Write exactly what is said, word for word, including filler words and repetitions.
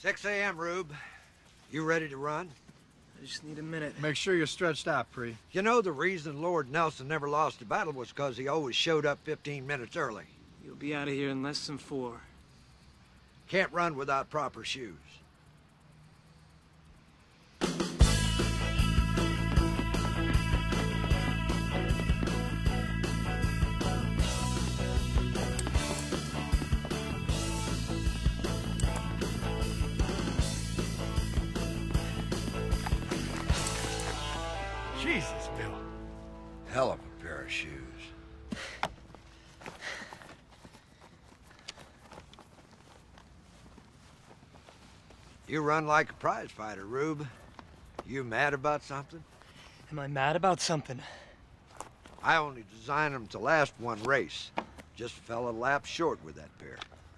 six A M, Rube. You ready to run? I just need a minute. Make sure you're stretched out, Pre. You know the reason Lord Nelson never lost a battle was because he always showed up fifteen minutes early. You'll be out of here in less than four. Can't run without proper shoes. Jesus, Bill. Hell of a pair of shoes. You run like a prize fighter, Rube. You mad about something? Am I mad about something? I only designed them to last one race. Just fell a lap short with that pair.